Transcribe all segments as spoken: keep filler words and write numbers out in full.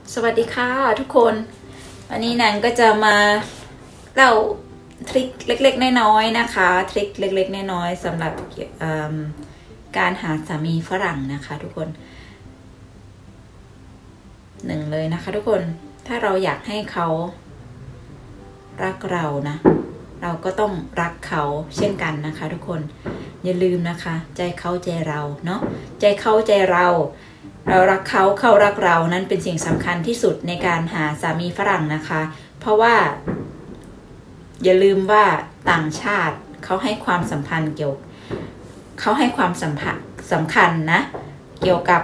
สวัสดีค่ะทุกคนวันนี้นางก็จะมาเล่าทริคเล็กๆน้อยๆนะคะทริคเล็กๆน้อยๆสำหรับการหาสามีฝรั่งนะคะทุกคนหนึ่งเลยนะคะทุกคนถ้าเราอยากให้เขารักเรานะเราก็ต้องรักเขาเช่นกันนะคะทุกคนอย่าลืมนะคะใจเขาใจเราเนาะใจเขาใจเราเรารักเขาเขารักเรานั้นเป็นสิ่งสำคัญที่สุดในการหาสามีฝรั่งนะคะเพราะว่าอย่าลืมว่าต่างชาติเขาให้ความสัมพันธ์เกี่ยวเขาให้ความสัมพันธ์สำคัญนะเกี่ยวกับ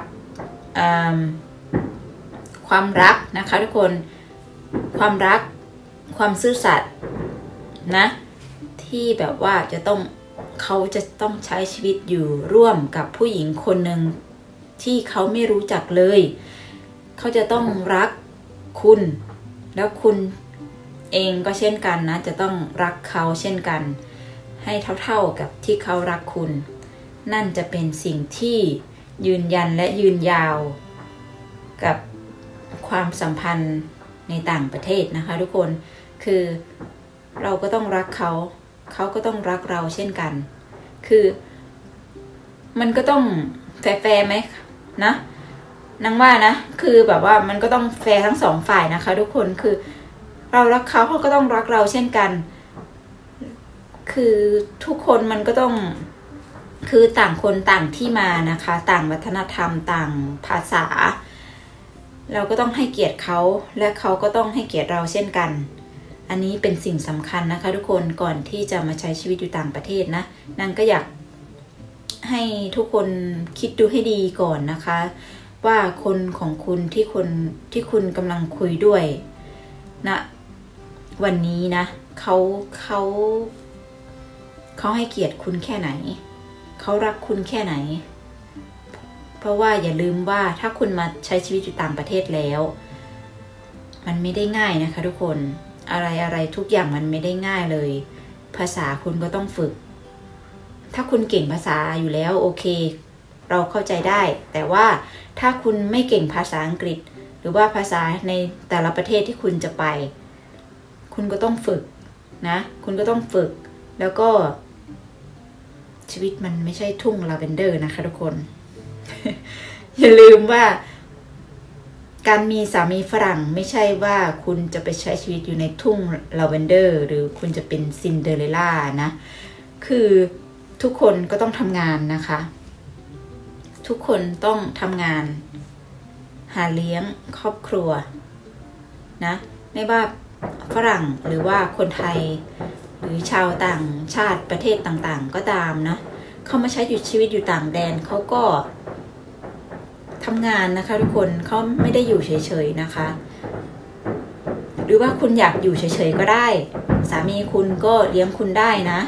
ความรักนะคะทุกคนความรักความซื่อสัตย์นะที่แบบว่าจะต้องเขาจะต้องใช้ชีวิตอยู่ร่วมกับผู้หญิงคนหนึ่งที่เขาไม่รู้จักเลยเขาจะต้องรักคุณแล้วคุณเองก็เช่นกันนะจะต้องรักเขาเช่นกันให้เท่าๆกับที่เขารักคุณนั่นจะเป็นสิ่งที่ยืนยันและยืนยาวกับความสัมพันธ์ในต่างประเทศนะคะทุกคนคือเราก็ต้องรักเขาเขาก็ต้องรักเราเช่นกันคือมันก็ต้องแฟร์ๆไหมนะนางว่านะคือแบบว่ามันก็ต้องแฟร์ทั้งสองฝ่ายนะคะทุกคนคือเรารักเขาเขาก็ต้องรักเราเช่นกันคือทุกคนมันก็ต้องคือต่างคนต่างที่มานะคะต่างวัฒนธรรมต่างภาษาเราก็ต้องให้เกียรติเขาและเขาก็ต้องให้เกียรติเราเช่นกันอันนี้เป็นสิ่งสำคัญนะคะทุกคนก่อนที่จะมาใช้ชีวิตอยู่ต่างประเทศนะนางก็อยากให้ทุกคนคิดดูให้ดีก่อนนะคะว่าคนของคุณที่คนที่คุณกำลังคุยด้วยนะวันนี้นะเขาเขาเขาให้เกียรติคุณแค่ไหนเขารักคุณแค่ไหนเพราะว่าอย่าลืมว่าถ้าคุณมาใช้ชีวิตอยู่ต่างประเทศแล้วมันไม่ได้ง่ายนะคะทุกคนอะไรอะไรทุกอย่างมันไม่ได้ง่ายเลยภาษาคุณก็ต้องฝึกถ้าคุณเก่งภาษาอยู่แล้วโอเคเราเข้าใจได้แต่ว่าถ้าคุณไม่เก่งภาษาอังกฤษหรือว่าภาษาในแต่ละประเทศที่คุณจะไปคุณก็ต้องฝึกนะคุณก็ต้องฝึกแล้วก็ชีวิตมันไม่ใช่ทุ่งลาเวนเดอร์นะคะทุกคน อย่าลืมว่าการมีสามีฝรั่งไม่ใช่ว่าคุณจะไปใช้ชีวิตอยู่ในทุ่งลาเวนเดอร์หรือคุณจะเป็นซินเดอเรลล่านะคือทุกคนก็ต้องทำงานนะคะทุกคนต้องทำงานหาเลี้ยงครอบครัวนะไม่ว่าฝรั่งหรือว่าคนไทยหรือชาวต่างชาติประเทศต่างๆก็ตามนะเขามาใช้อยู่ชีวิตอยู่ต่างแดนเขาก็ทำงานนะคะทุกคนเขาไม่ได้อยู่เฉยๆนะคะหรือว่าคุณอยากอยู่เฉยๆก็ได้สามีคุณก็เลี้ยงคุณได้นะ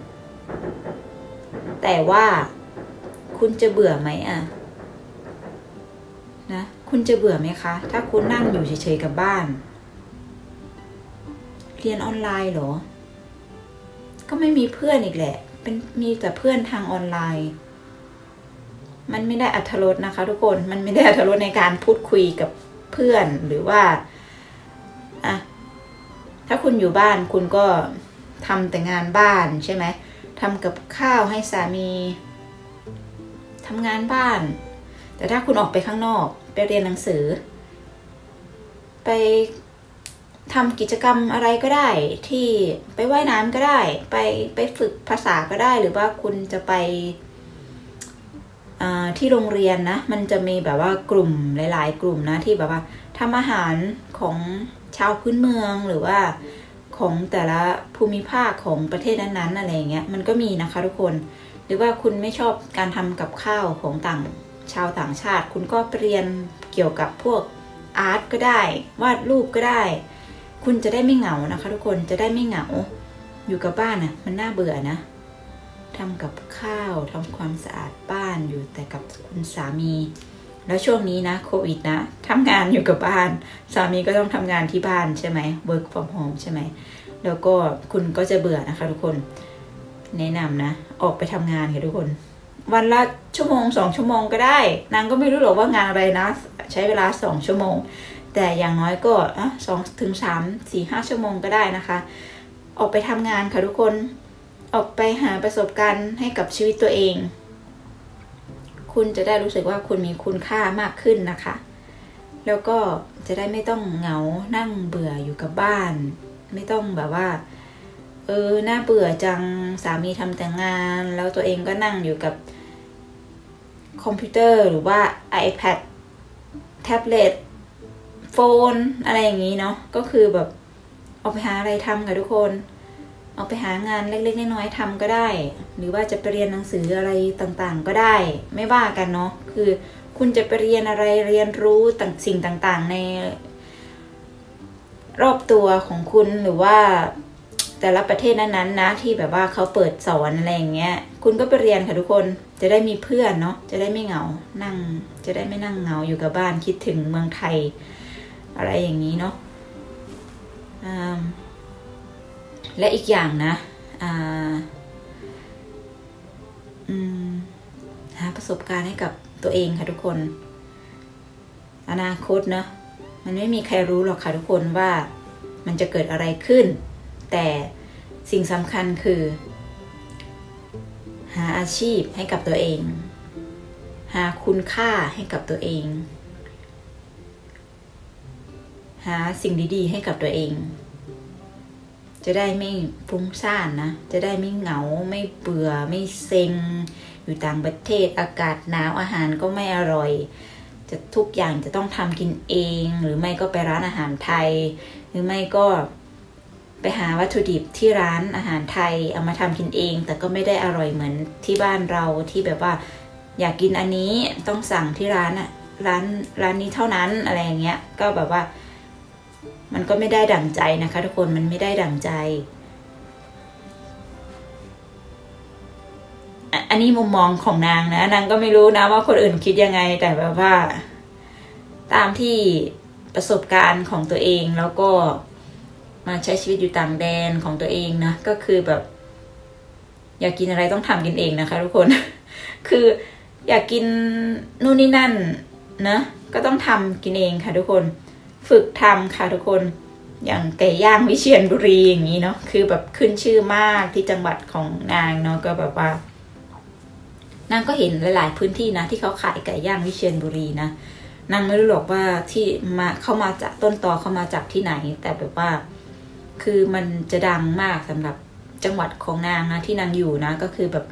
แต่ว่าคุณจะเบื่อไหมอ่ะนะคุณจะเบื่อไหมคะถ้าคุณนั่งอยู่เฉยๆกับบ้านเรียนออนไลน์เหรอก็ไม่มีเพื่อนอีกแหละเป็นมีแต่เพื่อนทางออนไลน์มันไม่ได้อรรถรสนะคะทุกคนมันไม่ได้อรรถรสในการพูดคุยกับเพื่อนหรือว่าอ่ะถ้าคุณอยู่บ้านคุณก็ทำแต่งานบ้านใช่ไหมทำกับข้าวให้สามีทำงานบ้านแต่ถ้าคุณออกไปข้างนอกไปเรียนหนังสือไปทำกิจกรรมอะไรก็ได้ที่ไปว่ายน้ำก็ได้ไปไปฝึกภาษาก็ได้หรือว่าคุณจะไปที่โรงเรียนนะมันจะมีแบบว่ากลุ่มหลายๆกลุ่มนะที่แบบว่าทำอาหารของชาวพื้นเมืองหรือว่าของแต่ละภูมิภาคของประเทศนั้นๆอะไรเงี้ยมันก็มีนะคะทุกคนหรือว่าคุณไม่ชอบการทำกับข้าวของต่างชาวต่างชาติคุณก็ไปเรียนเกี่ยวกับพวกอาร์ตก็ได้วาดรูปก็ได้คุณจะได้ไม่เหงานะคะทุกคนจะได้ไม่เหงาอยู่กับบ้านน่ะมันน่าเบื่อนะทำกับข้าวทำความสะอาดบ้านอยู่แต่กับคุณสามีแล้วช่วงนี้นะโควิดนะทำงานอยู่กับบ้านสามีก็ต้องทำงานที่บ้านใช่ไหม work from home ใช่ไหมแล้วก็คุณก็จะเบื่อนะคะทุกคนแนะนำนะออกไปทำงานค่ะทุกคนวันละชั่วโมงสองชั่วโมงก็ได้นางก็ไม่รู้หรอกว่างานอะไรนะใช้เวลาสองชั่วโมงแต่อย่างน้อยก็อ่ะสองถึงสามสี่ห้าชั่วโมงก็ได้นะคะออกไปทำงานค่ะทุกคนออกไปหาประสบการณ์ให้กับชีวิตตัวเองคุณจะได้รู้สึกว่าคุณมีคุณค่ามากขึ้นนะคะแล้วก็จะได้ไม่ต้องเหงานั่งเบื่ออยู่กับบ้านไม่ต้องแบบว่าเออน่าเบื่อจังสามีทำแต่งานแล้วตัวเองก็นั่งอยู่กับคอมพิวเตอร์หรือว่า iPad แท็บเล็ตโฟนอะไรอย่างนี้เนาะก็คือแบบออกไปหาอะไรทำค่ะทุกคนออกไปหางานเล็กๆน้อยๆทำก็ได้หรือว่าจะไปเรียนหนังสืออะไรต่างๆก็ได้ไม่ว่ากันเนาะคือคุณจะไปเรียนอะไรเรียนรู้ต่างสิ่งต่างๆในรอบตัวของคุณหรือว่าแต่ละประเทศนั้นๆนะที่แบบว่าเขาเปิดสอนอะไรอย่างเงี้ยคุณก็ไปเรียนค่ะทุกคนจะได้มีเพื่อนเนาะจะได้ไม่เหงานั่งจะได้ไม่นั่งเหงาอยู่กับบ้านคิดถึงเมืองไทยอะไรอย่างนี้เนาะและอีกอย่างนะหาประสบการณ์ให้กับตัวเองค่ะทุกคนอนาคตเนาะมันไม่มีใครรู้หรอกค่ะทุกคนว่ามันจะเกิดอะไรขึ้นแต่สิ่งสำคัญคือหาอาชีพให้กับตัวเองหาคุณค่าให้กับตัวเองหาสิ่งดีๆให้กับตัวเองจะได้ไม่ฟุ้งซ่านนะจะได้ไม่เหงาไม่เบื่อไม่เซ็งอยู่ต่างประเทศอากาศหนาวอาหารก็ไม่อร่อยจะทุกอย่างจะต้องทำกินเองหรือไม่ก็ไปร้านอาหารไทยหรือไม่ก็ไปหาวัตถุดิบที่ร้านอาหารไทยเอามาทำกินเองแต่ก็ไม่ได้อร่อยเหมือนที่บ้านเราที่แบบว่าอยากกินอันนี้ต้องสั่งที่ร้านอะร้านร้านนี้เท่านั้นอะไรอย่างเงี้ยก็แบบว่ามันก็ไม่ได้ดั่งใจนะคะทุกคนมันไม่ได้ดั่งใจอันนี้มุมมองของนางนะนางก็ไม่รู้นะว่าคนอื่นคิดยังไงแต่แบบว่าตามที่ประสบการณ์ของตัวเองแล้วก็มาใช้ชีวิตอยู่ต่างแดนของตัวเองนะก็คือแบบอยากกินอะไรต้องทำกินเองนะคะทุกคน คืออยากกินนู่นนี่นั่นนะก็ต้องทำกินเองค่ะทุกคนฝึกทำค่ะทุกคนอย่างไก่ย่างวิเชียรบุรีอย่างนี้เนาะคือแบบขึ้นชื่อมากที่จังหวัดของนางเนาะก็แบบว่านางก็เห็นหลายๆพื้นที่นะที่เขาขายไก่ย่างวิเชียรบุรีนะนางไม่รู้หรอกว่าที่มาเข้ามาจากต้นตอเข้ามาจากที่ไหนแต่แบบว่าคือมันจะดังมากสำหรับจังหวัดของนางนะที่นางอยู่นะก็คือแบบ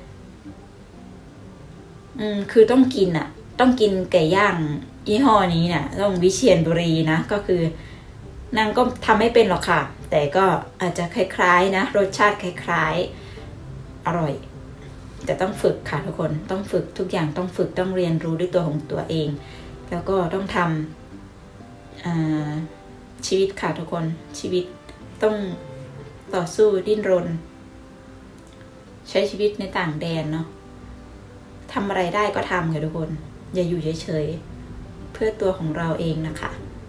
อืมคือต้องกินอ่ะต้องกินไก่ย่างยี่ห้อนี้เนี่ยต้องวิเชียรบุรีนะก็คือนางก็ทำไม่เป็นหรอกค่ะแต่ก็อาจจะคล้ายๆนะรสชาติคล้ายๆอร่อยแต่ต้องฝึกค่ะทุกคนต้องฝึกทุกอย่างต้องฝึกต้องเรียนรู้ด้วยตัวของตัวเองแล้วก็ต้องทำชีวิตค่ะทุกคนชีวิตต้องต่อสู้ดิ้นรนใช้ชีวิตในต่างแดนเนาะทำอะไรได้ก็ทำค่ะทุกคนอย่าอยู่เฉยๆเพื่อตัวของเราเองนะคะ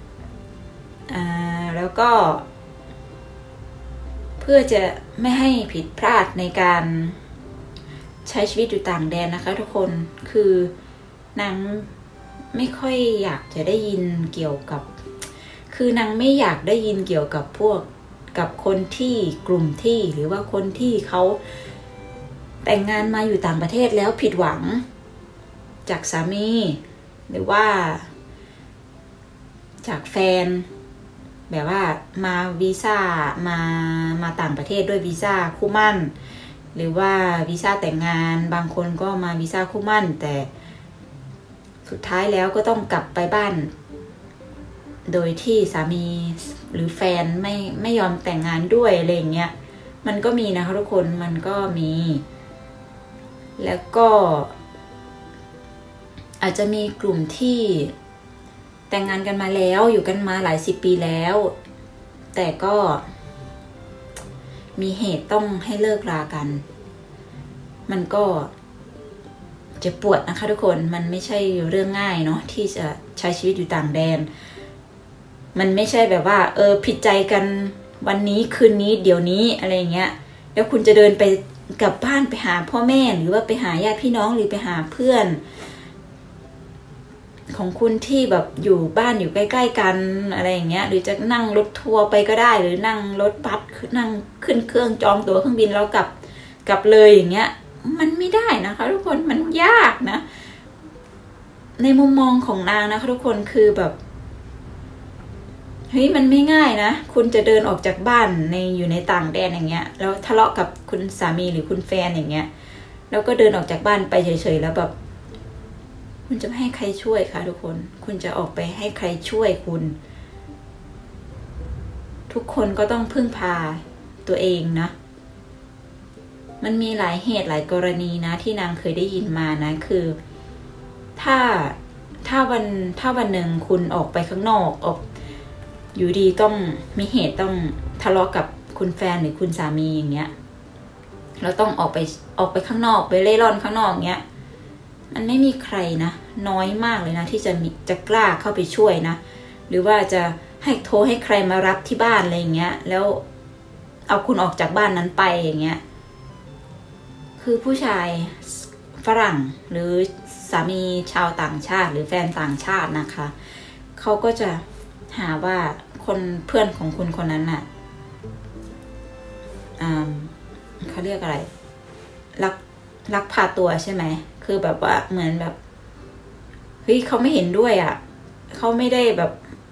แล้วก็เพื่อจะไม่ให้ผิดพลาดในการใช้ชีวิตอยู่ต่างแดนนะคะทุกคนคือนางไม่ค่อยอยากจะได้ยินเกี่ยวกับคือนางไม่อยากได้ยินเกี่ยวกับพวกกับคนที่กลุ่มที่หรือว่าคนที่เขาแต่งงานมาอยู่ต่างประเทศแล้วผิดหวังจากสามีหรือว่าจากแฟนแบบว่ามาวีซ่ามามาต่างประเทศด้วยวีซ่าคู่หมั่นหรือว่าวีซ่าแต่งงานบางคนก็มาวีซ่าคู่หมั่นแต่สุดท้ายแล้วก็ต้องกลับไปบ้านโดยที่สามีหรือแฟนไม่ไม่ยอมแต่งงานด้วยอะไรอย่างเงี้ยมันก็มีนะคะทุกคนมันก็มีแล้วก็อาจจะมีกลุ่มที่แต่งงานกันมาแล้วอยู่กันมาหลายสิบปีแล้วแต่ก็มีเหตุต้องให้เลิกรากันมันก็จะปวดนะคะทุกคนมันไม่ใช่เรื่องง่ายเนาะที่จะใช้ชีวิตอยู่ต่างแดนมันไม่ใช่แบบว่าเออผิดใจกันวันนี้คืนนี้เดี๋ยวนี้อะไรเงี้ยแล้วคุณจะเดินไปกลับบ้านไปหาพ่อแม่หรือว่าไปหาญาติพี่น้องหรือไปหาเพื่อนของคุณที่แบบอยู่บ้านอยู่ใกล้ๆกันอะไรอย่างเงี้ยหรือจะนั่งรถทัวร์ไปก็ได้หรือนั่งรถบัสนั่งขึ้นเครื่องจองตั๋วเครื่องบินแล้วกลับกลับเลยอย่างเงี้ยมันไม่ได้นะคะทุกคนมันยากนะในมุมมองของนางนะคะทุกคนคือแบบเฮ้ยมันไม่ง่ายนะคุณจะเดินออกจากบ้านในอยู่ในต่างแดนอย่างเงี้ยแล้วทะเลาะกับคุณสามีหรือคุณแฟนอย่างเงี้ยแล้วก็เดินออกจากบ้านไปเฉยๆแล้วแบบคุณจะไม่ให้ใครช่วยคะทุกคนคุณจะออกไปให้ใครช่วยคุณทุกคนก็ต้องพึ่งพาตัวเองนะมันมีหลายเหตุหลายกรณีนะที่นางเคยได้ยินมานะคือถ้าถ้าวันถ้าวันหนึ่งคุณออกไปข้างนอกออกอยู่ดีต้องมีเหตุต้องทะเลาะกับคุณแฟนหรือคุณสามีอย่างเงี้ยเราต้องออกไปออกไปข้างนอกไปเล่ร่อนข้างนอกเงี้ยมันไม่มีใครนะน้อยมากเลยนะที่จะมีจะกล้าเข้าไปช่วยนะหรือว่าจะให้โทรให้ใครมารับที่บ้านอะไรอย่างเงี้ยแล้วเอาคุณออกจากบ้านนั้นไปอย่างเงี้ยคือผู้ชายฝรั่งหรือสามีชาวต่างชาติหรือแฟนต่างชาตินะคะเขาก็จะหาว่าคนเพื่อนของคุณคนนั้นน่ะเขาเรียกอะไรลักลักพาตัวใช่ไหมคือแบบว่าเหมือนแบบเฮ้ยเขาไม่เห็นด้วยอ่ะเขาไม่ได้แบบ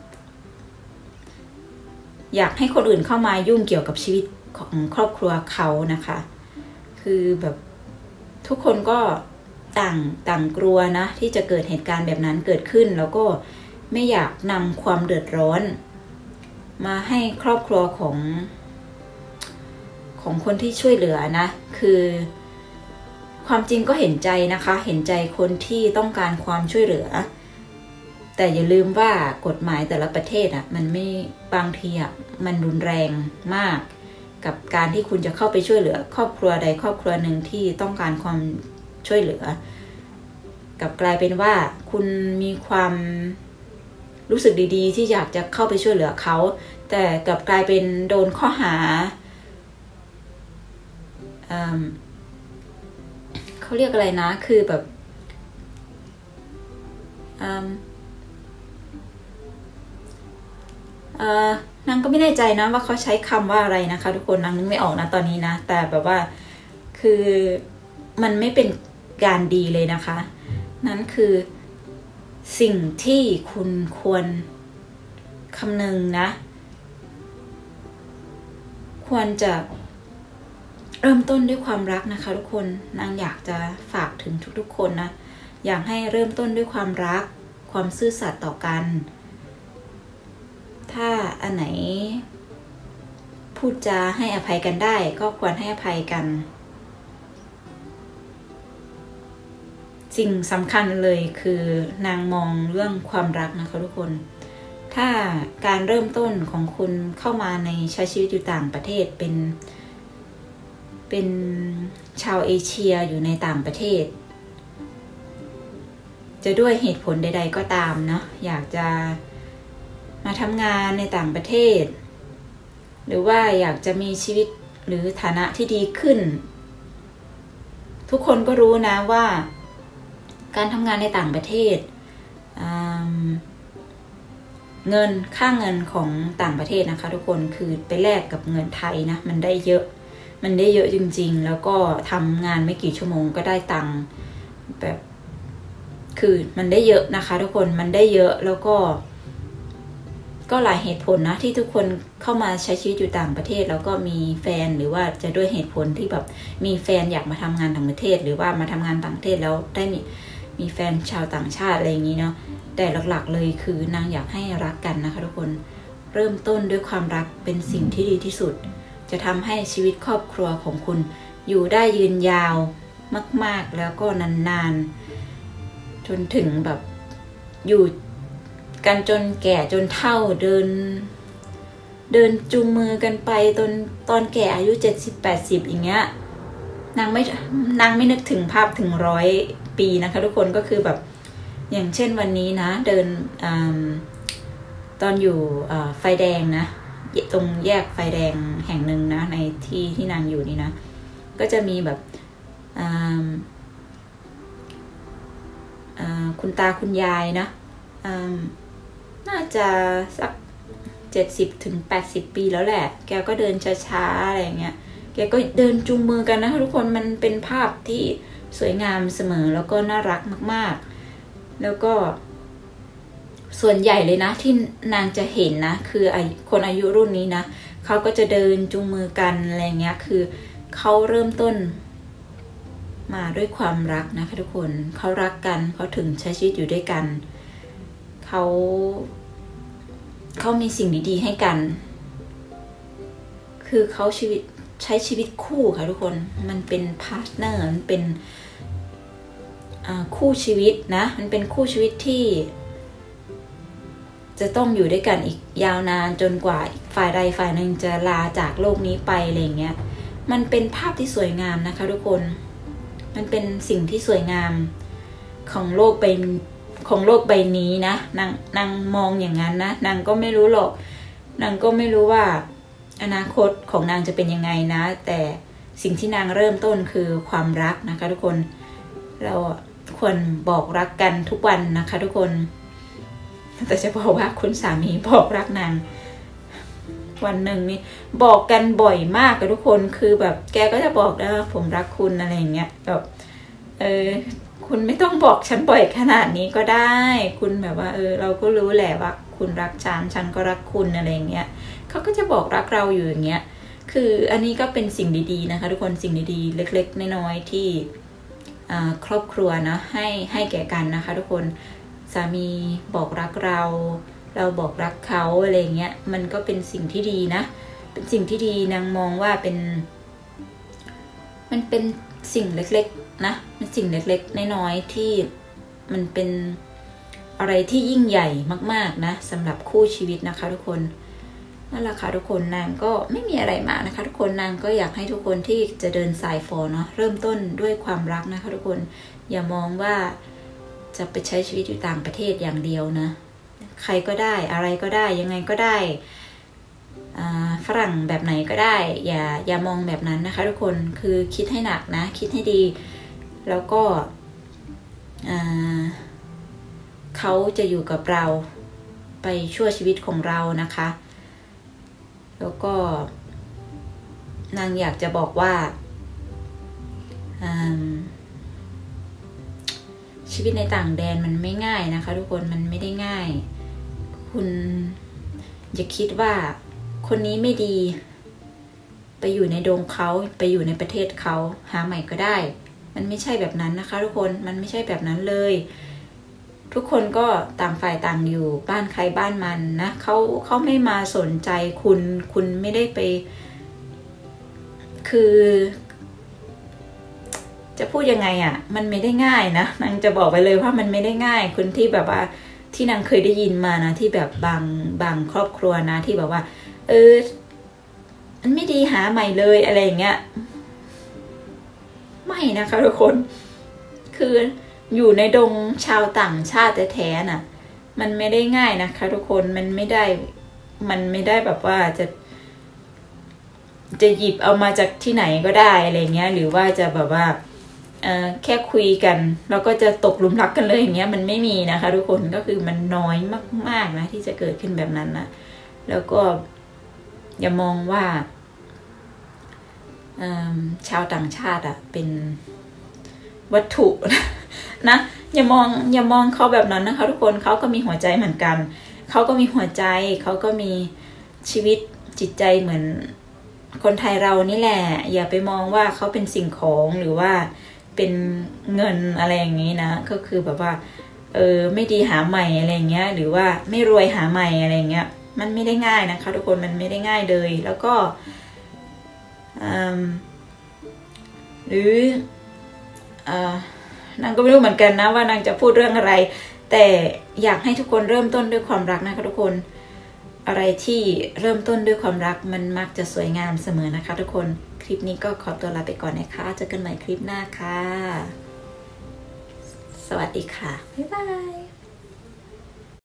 อยากให้คนอื่นเข้ามายุ่งเกี่ยวกับชีวิตของครอบครัวเขานะคะคือแบบทุกคนก็ต่างต่างกลัวนะที่จะเกิดเหตุการณ์แบบนั้นเกิดขึ้นแล้วก็ไม่อยากนำความเดือดร้อนมาให้ครอบครัวของของคนที่ช่วยเหลือนะคือความจริงก็เห็นใจนะคะเห็นใจคนที่ต้องการความช่วยเหลือแต่อย่าลืมว่ากฎหมายแต่ละประเทศอ่ะมันไม่บางทีอ่ะมันรุนแรงมากกับการที่คุณจะเข้าไปช่วยเหลือครอบครัวใดครอบครัวหนึ่งที่ต้องการความช่วยเหลือกับกลายเป็นว่าคุณมีความรู้สึกดีๆที่อยากจะเข้าไปช่วยเหลือเขาแต่กลับกลายเป็นโดนข้อหาเขาเรียกอะไรนะคือแบบนางก็ไม่แน่ใจนะว่าเขาใช้คำว่าอะไรนะคะทุกคนนางนึกไม่ออกนะตอนนี้นะแต่แบบว่าคือมันไม่เป็นการดีเลยนะคะนั่นคือสิ่งที่คุณควรคำนึงนะควรจะเริ่มต้นด้วยความรักนะคะทุกคนนางอยากจะฝากถึงทุกๆคนนะอยากให้เริ่มต้นด้วยความรักความซื่อสัตย์ต่อกันถ้าอันไหนพูดจาให้อภัยกันได้ก็ควรให้อภัยกันสิ่งสำคัญเลยคือนางมองเรื่องความรักนะคะทุกคนถ้าการเริ่มต้นของคุณเข้ามาในใช้ชีวิตอยู่ต่างประเทศเป็นเป็นชาวเอเชียอยู่ในต่างประเทศจะด้วยเหตุผลใดๆก็ตามเนาะอยากจะมาทำงานในต่างประเทศหรือว่าอยากจะมีชีวิตหรือฐานะที่ดีขึ้นทุกคนก็รู้นะว่าการทำงานในต่างประเทศเงินค่าเงินของต่างประเทศนะคะทุกคนคือไปแลกกับเงินไทยนะมันได้เยอะมันได้เยอะจริงๆแล้วก็ทำงานไม่กี่ชั่วโมงก็ได้ตังค์แบบคือมันได้เยอะนะคะทุกคนมันได้เยอะแล้วก็ก็หลายเหตุผลนะที่ทุกคนเข้ามาใช้ชีวิตอยู่ต่างประเทศแล้วก็มีแฟนหรือว่าจะด้วยเหตุผลที่แบบมีแฟนอยากมาทำงานต่างประเทศหรือว่ามาทำงานต่างประเทศแล้วได้มีมีแฟนชาวต่างชาติอะไรอย่างนี้เนาะแต่หลักๆเลยคือนางอยากให้รักกันนะคะทุกคนเริ่มต้นด้วยความรักเป็นสิ่งที่ดีที่สุดจะทำให้ชีวิตครอบครัวของคุณอยู่ได้ยืนยาวมากๆแล้วก็นานๆจนถึงแบบอยู่กันจนแก่จนเฒ่าเดินเดินจูงมือกันไปตอนตอนแก่อายุเจ็ดสิบแปดสิบอย่างเงี้ยนางไม่นางไม่นึกถึงภาพถึงร้อยปีนะคะทุกคนก็คือแบบอย่างเช่นวันนี้นะเดินอตอนอยู่ไฟแดงนะตรงแยกไฟแดงแห่งหนึ่งนะในที่ที่นางอยู่นี่นะก็จะมีแบบคุณตาคุณยายนะน่าจะสักเจ็ดสิบถึงแปดสิบปีแล้วแหละแกก็เดินช้าๆอะไรเงี้ยแกก็เดินจูงมือกันนะคะทุกคนมันเป็นภาพที่สวยงามเสมอแล้วก็น่ารักมากๆแล้วก็ส่วนใหญ่เลยนะที่นางจะเห็นนะคือคนอายุรุ่นนี้นะเขาก็จะเดินจูงมือกันอะไรเงี้ยคือเขาเริ่มต้นมาด้วยความรักนะคะทุกคนเขารักกันเขาถึงใช้ชีวิตอยู่ด้วยกันเขาเขามีสิ่งดีๆให้กันคือเขาชีวิตใช้ชีวิตคู่ค่ะทุกคนมันเป็นพาร์ทเนอร์มันเป็นคู่ชีวิตนะมันเป็นคู่ชีวิตที่จะต้องอยู่ด้วยกันอีกยาวนานจนกว่าฝ่ายใดฝ่ายหนึ่งจะลาจากโลกนี้ไปอะไรเงี้ยมันเป็นภาพที่สวยงามนะคะทุกคนมันเป็นสิ่งที่สวยงามของโลกใบของโลกใบนี้นะนางนางมองอย่างนั้นนะนางก็ไม่รู้หรอกนางก็ไม่รู้ว่าอนาคตของนางจะเป็นยังไงนะแต่สิ่งที่นางเริ่มต้นคือความรักนะคะทุกคนเราควรบอกรักกันทุกวันนะคะทุกคนแต่จะบอกว่าคุณสามีบอกรักนางวันหนึ่งนี่บอกกันบ่อยมากกับทุกคนคือแบบแกก็จะบอกนะผมรักคุณอะไรอย่างเงี้ยแบบเออคุณไม่ต้องบอกฉันบ่อยขนาดนี้ก็ได้คุณแบบว่าเออเราก็รู้แหละว่าคุณรักฉันฉันก็รักคุณอะไรอย่างเงี้ยเขาก็จะบอกรักเราอยู่อย่างเงี้ยคืออันนี้ก็เป็นสิ่งดีๆนะคะทุกคนสิ่งดีๆเล็กๆน้อยๆที่ครอบครัวนะให้ให้แก่กันนะคะทุกคนสามีบอกรักเราเราบอกรักเขาอะไรเงี้ยมันก็เป็นสิ่งที่ดีนะเป็นสิ่งที่ดีนางมองว่าเป็นมันเป็นสิ่งเล็กๆนะเป็นสิ่งเล็กๆน้อยๆที่มันเป็นอะไรที่ยิ่งใหญ่มากๆนะสำหรับคู่ชีวิตนะคะทุกคนนั่นแหละค่ะทุกคนนางก็ไม่มีอะไรมากนะคะทุกคนนางก็อยากให้ทุกคนที่จะเดินสายฟอเนาะเริ่มต้นด้วยความรักนะคะทุกคนอย่ามองว่าจะไปใช้ชีวิตอยู่ต่างประเทศอย่างเดียวนะใครก็ได้อะไรก็ได้ยังไงก็ได้ฝรั่งแบบไหนก็ได้อย่าอย่ามองแบบนั้นนะคะทุกคนคือคิดให้หนักนะคิดให้ดีแล้วก็เขาจะอยู่กับเราไปชั่วชีวิตของเรานะคะแล้วก็นางอยากจะบอกว่าชีวิตในต่างแดนมันไม่ง่ายนะคะทุกคนมันไม่ได้ง่ายคุณอย่าคิดว่าคนนี้ไม่ดีไปอยู่ในดงเขาไปอยู่ในประเทศเขาหาใหม่ก็ได้มันไม่ใช่แบบนั้นนะคะทุกคนมันไม่ใช่แบบนั้นเลยทุกคนก็ต่างฝ่ายต่างอยู่บ้านใครบ้านมันนะเขาเขาไม่มาสนใจคุณคุณไม่ได้ไปคือจะพูดยังไงอ่ะมันไม่ได้ง่ายนะนางจะบอกไปเลยว่ามันไม่ได้ง่ายคุณที่แบบว่าที่นางเคยได้ยินมานะที่แบบบางบางครอบครัวนะที่แบบว่าเออมันไม่ดีหาใหม่เลยอะไรอย่างเงี้ยไม่นะคะทุกคนคืออยู่ในดงชาวต่างชาติแท้ๆน่ะมันไม่ได้ง่ายนะคะทุกคนมันไม่ได้มันไม่ได้แบบว่าจะจะหยิบเอามาจากที่ไหนก็ได้อะไรเงี้ยหรือว่าจะแบบว่าเอ่อแค่คุยกันแล้วก็จะตกหลุมรักกันเลยอย่างเงี้ยมันไม่มีนะคะทุกคนก็คือมันน้อยมากๆนะที่จะเกิดขึ้นแบบนั้นนะแล้วก็อย่ามองว่าชาวต่างชาติอ่ะเป็นวัตถุนะอย่ามองอย่ามองเขาแบบนั้นนะคะทุกคนเขาก็มีหัวใจเหมือนกันเขาก็มีหัวใจเขาก็มีชีวิตจิตใจเหมือนคนไทยเรานี่แหละอย่าไปมองว่าเขาเป็นสิ่งของหรือว่าเป็นเงินอะไรอย่างนี้นะก็คือแบบว่าเออไม่ดีหาใหม่อะไรเงี้ยหรือว่าไม่รวยหาใหม่อะไรเงี้ยมันไม่ได้ง่ายนะคะทุกคนมันไม่ได้ง่ายเลยแล้วก็หรือนางก็ไม่รู้เหมือนกันนะว่านางจะพูดเรื่องอะไรแต่อยากให้ทุกคนเริ่มต้นด้วยความรักนะคะทุกคนอะไรที่เริ่มต้นด้วยความรักมันมักจะสวยงามเสมอนะคะทุกคนคลิปนี้ก็ขอตัวลาไปก่อนนะคะเจอกันใหม่คลิปหน้าค่ะสวัสดีค่ะบ๊ายบาย